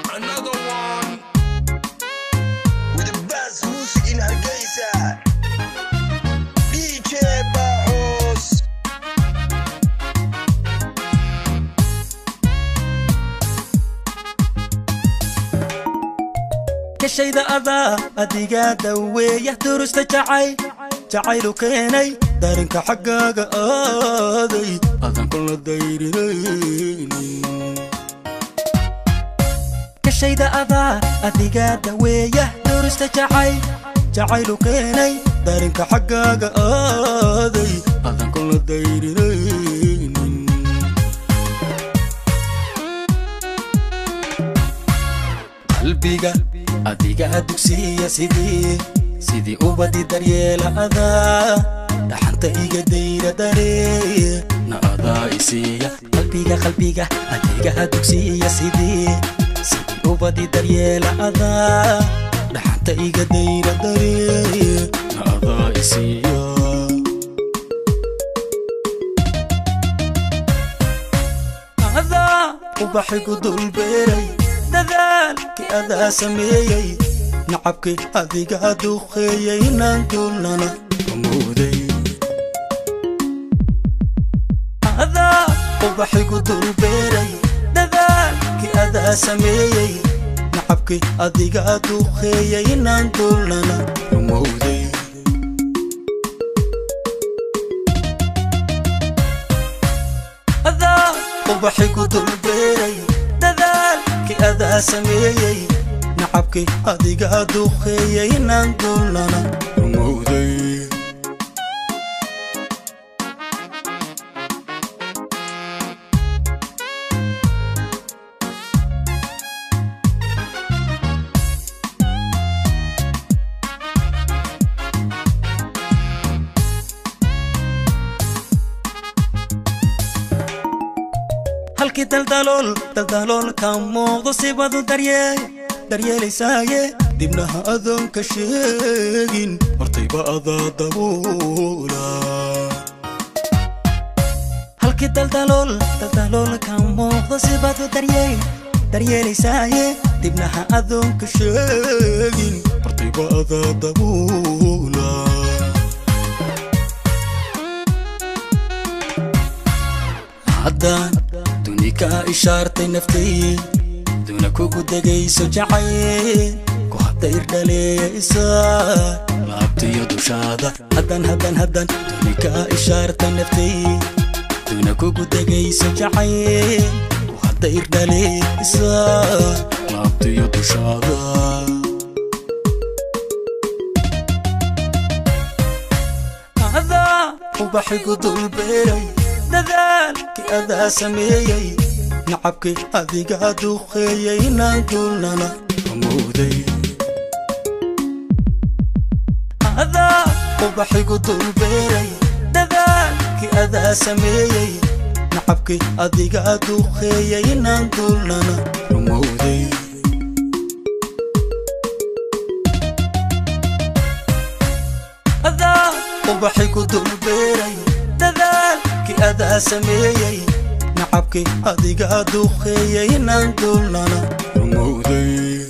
Another one with the best music in Hargeisa. DJ Baos. كشيدا أذا أديقا دوية درست جعيلو كيني دارنك حقاق آذي أذن كل الدايرين كشيدا أذا أديقا دوية درست جعيلو كيني دارنك حقاق آذي أذن كل الدايرين قلبيقا أديقا دوكسية سيدي أوبادي داريلا أذا دحانتا إيقا دايرة داري نأذا إسيا قلبيقا أديقا دوكسية سيدي أوبادي داريلا أذا دحانتا إيقا دايرة داري نأذا إسيا أذا وبحيقو دول بيري dadaalki adaa sameeyay nacabki adiga duqeeyay inaan duulnana mooday adaa ubaxigu dulbeeray dadaalki adaa sameeyay nacabki adiga duqeeyay inaan duulnana mooday adaa ubaxigu dulbeeray أذا سميي نعبكي أديقا دوخيي نانقلنا رمودي halkii daldalool ka muuqdo sibadu daryeelaysaaye dibnaha adoon ka sheegin hortayba adaa daboola halkii daldalool ka muuqdo sibadu daryeelaysaaye dibnaha adoon ka sheegin hortayba adaa daboola haddaan دونيكا إشارتي نفتي دونا كوكو دقيسو جعين كو حبتير دالي إسا لابتي يدو شادا هدان دونيكا إشارتي نفتي دونا كوكو دقيسو جعين كو حبتير دالي إسا لابتي يدو شادا هذا وبحيقو دول بيري dadaalki adaa sameeyay nacabki adiga duqeeyay naankulnana mooday adaa ubaxigu dulbeeray dadaalki adaa sameeyay nacabki adiga duqeeyay naankulnana mooday adaa ubaxigu dulbeeray dadaalki adaa sameeyay nacabki adiga duqeeyay naan dulnana mooday